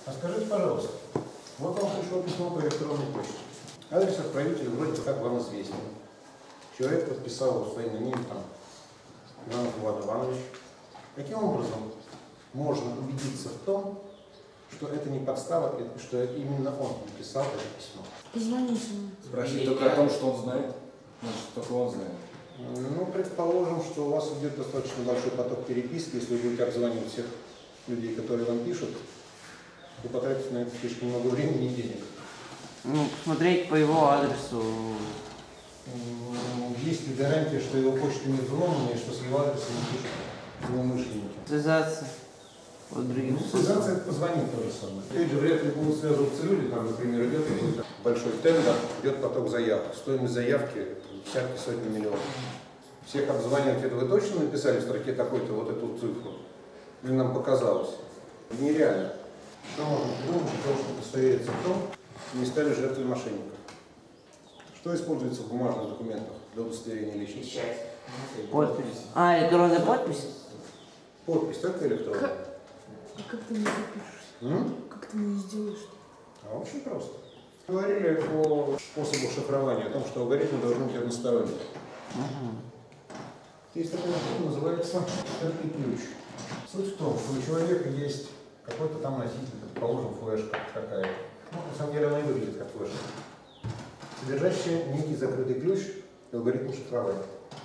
А скажите, пожалуйста, вот вам пришло письмо по электронной почте. Адрес отправителя вроде как вам известен. Человек подписал его своим именем, там, Иванов Иван Иванович. Каким образом можно убедиться в том, что это не подстава, что именно он написал это письмо? Позвоните ему. Спрашивает только о том, что он знает. Значит, только он знает. Ну, предположим, что у вас идет достаточно большой поток переписки. Если вы будете обзванивать всех людей, которые вам пишут, вы потратите на это слишком много времени и денег. Ну, посмотреть по его адресу. Есть ли гарантия, что его почта не взломана и что с его адресом не пишут злоумышленники? Связаться. Вот другим Связаться — это позвонить то же самое. Опять же, вряд ли будут связываться люди, там, например, идет какой-то большой тендер, идет поток заявок. Стоимость заявки десятки, сотни миллионов. Всех обзванивать — это вы точно написали в строке такой-то вот эту цифру? Или нам показалось? Нереально. Что можно придумать для того, чтобы удостовериться в том, что не стали жертвой мошенников? Что используется в бумажных документах для удостоверения личности? Подпись. А, электронная подпись? Подпись только электронная. А как ты не запишешь? Как ты не сделаешь? А очень просто. Говорили о способах шифрования, о том, что алгоритмы должны быть односторонние. Есть такой метод, называется открытый ключ. Суть в том, что у человека есть какой-то там носитель, предположим, флешка какая-то. Ну, на самом деле она и выглядит как флешка, содержащая некий закрытый ключ и алгоритм шифрования.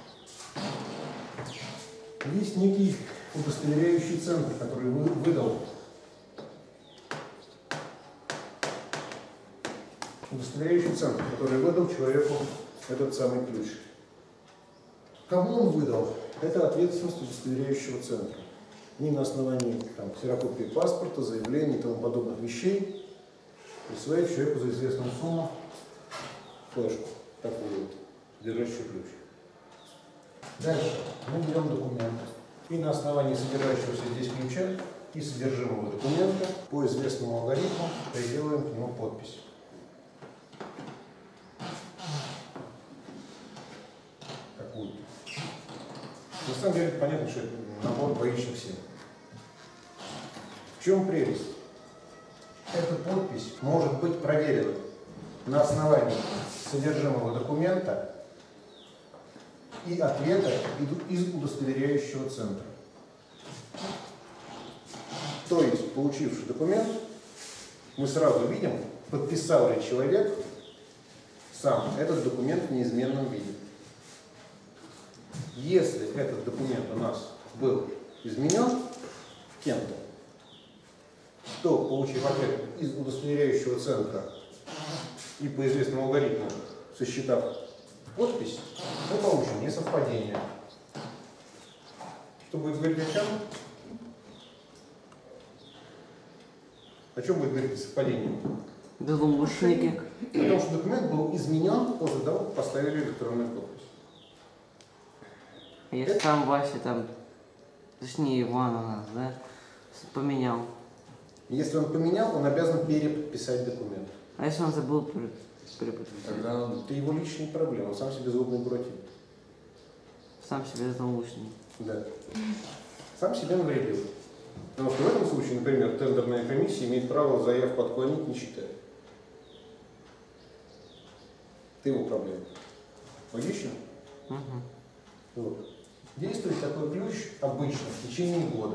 Есть некий удостоверяющий центр, который выдал человеку этот самый ключ. Кому он выдал? Это ответственность удостоверяющего центра. Не на основании там, ксерокопии паспорта, заявлений и тому подобных вещей присвоить человеку за известную сумму флешку, такую, содержащую ключ. Дальше мы берем документ и на основании содержащегося здесь ключа и содержимого документа по известному алгоритму приделаем к нему подпись. Какую-то. На самом деле понятно, что это набор двоичных сил. В чем прелесть? Эта подпись может быть проверена на основании содержимого документа и ответа из удостоверяющего центра. То есть, получивший документ, мы сразу видим, подписал ли человек сам этот документ в неизменном виде. Если этот документ у нас был изменен кем-то, то, получив ответ из удостоверяющего центра и по известному алгоритму сосчитав подпись, мы получим несовпадение. Что будет говорить о чем? О чем будет говорить несовпадение? Злоумышленники. О том, что документ был изменен после того, как поставили электронную подпись. А если там Вася, там, точнее Иван у нас, да, поменял. Если он поменял, он обязан переподписать документ. А если он забыл переподписать? Тогда он... Это его личные проблемы, он сам себе злобный буратино. Сам себе злоумышленник. Да. Сам себе навредил. Потому что в этом случае, например, тендерная комиссия имеет право заявку отклонить, не считая. Это его проблема. Логично? Вот. Действует такой ключ обычно в течение года.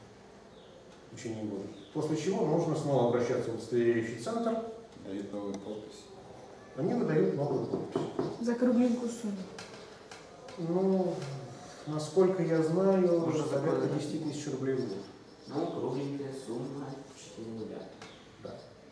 После чего нужно снова обращаться в удостоверяющий центр. Дают новую подпись. Они выдают новую подпись. За кругленькую сумму. Ну, насколько я знаю, уже порядка 10 тысяч рублей в год. Ну, кругленькая сумма 4 нуля. Да.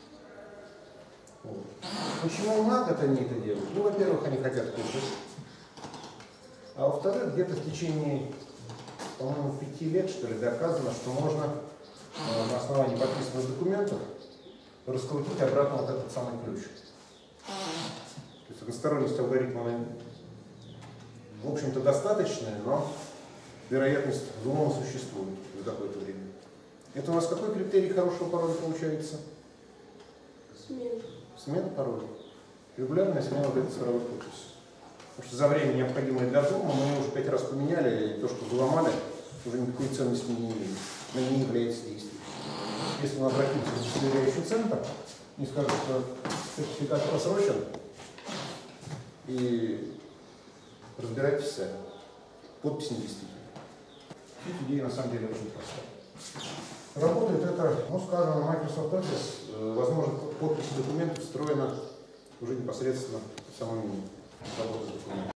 Вот. Почему на год они это делают? Ну, во-первых, они хотят кушать. А во-вторых, где-то в течение, по-моему, 5 лет, что ли, доказано, что можно на основании подписанных документов раскрутить обратно вот этот самый ключ. То есть односторонность алгоритма, она, в общем-то, достаточная, но вероятность взлома существует за какое-то время. Это у нас какой критерий хорошего пароля получается? Смена пароля. Регулярная смена вот этой цифровой подписи. Потому что за время, необходимое для взлома, мы уже 5 раз поменяли, и то, что взломали, уже никакой ценности не имеет. Она не является действием. если он обратится в удостоверяющий центр и скажет, что сертификат просрочен, и разбирайтесь сами. Подпись недействительна. Суть идеи на самом деле очень простая. Работает это, ну, скажем, на Microsoft Office, возможно, подпись документов встроена уже непосредственно в самом меню работы с документом.